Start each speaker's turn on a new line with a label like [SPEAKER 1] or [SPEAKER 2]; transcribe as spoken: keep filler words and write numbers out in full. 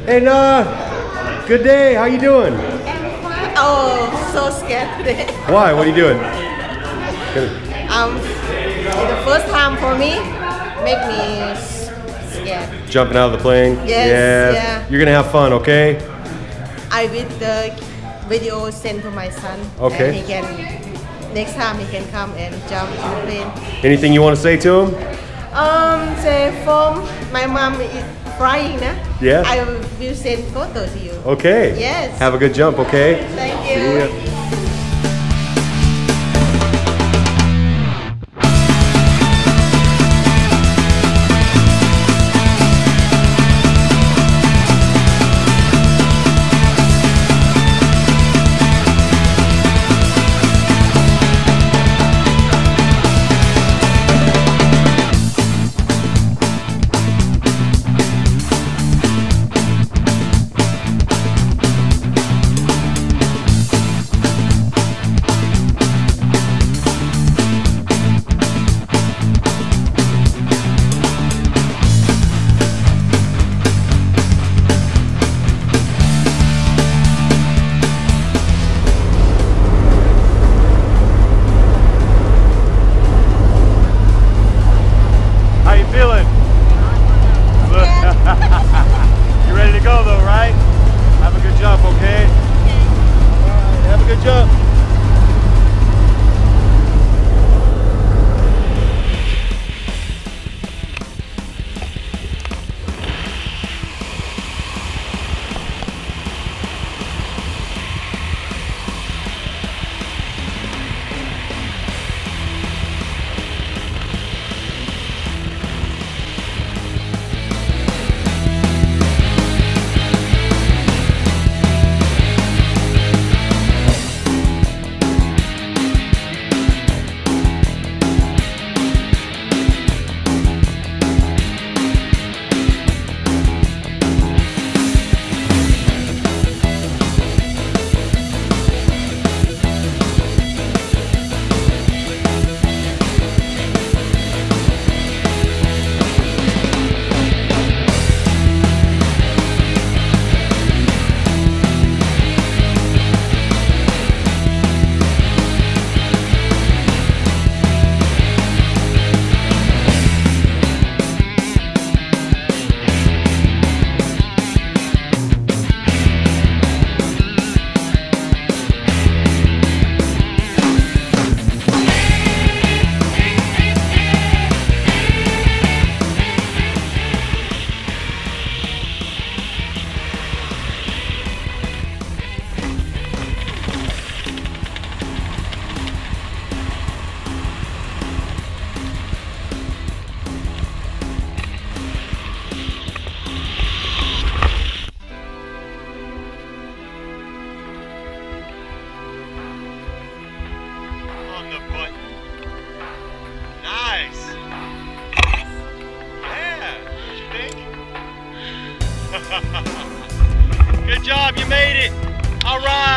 [SPEAKER 1] And uh, good day. How you doing?
[SPEAKER 2] Oh, so scared today.
[SPEAKER 1] Why? What are you doing? Good.
[SPEAKER 2] Um, it's the first time for me. Make me scared.
[SPEAKER 1] Jumping out of the plane?
[SPEAKER 2] Yes,
[SPEAKER 1] Yeah.
[SPEAKER 2] yeah.
[SPEAKER 1] You're gonna have fun, okay?
[SPEAKER 2] I will the video sent to my son.
[SPEAKER 1] Okay.
[SPEAKER 2] And he can, next time he can come and jump in the plane.
[SPEAKER 1] Anything you want to say to him?
[SPEAKER 2] Um, say from my mom is crying, nah?
[SPEAKER 1] Yeah.
[SPEAKER 2] I will send photo to you.
[SPEAKER 1] Okay.
[SPEAKER 2] Yes.
[SPEAKER 1] Have a good jump, okay?
[SPEAKER 2] Thank you.
[SPEAKER 1] See ya. You ready to go though, right? Have a good jump, okay? All right, have a good jump. Nice. Yeah, what you think? Good job, you made it. All right.